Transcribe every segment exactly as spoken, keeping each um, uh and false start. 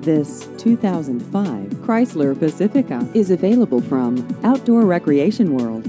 This two thousand five Chrysler Pacifica is available from Outdoor Recreation World.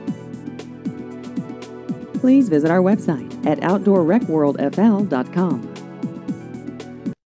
Please visit our website at outdoor rec world f l dot com.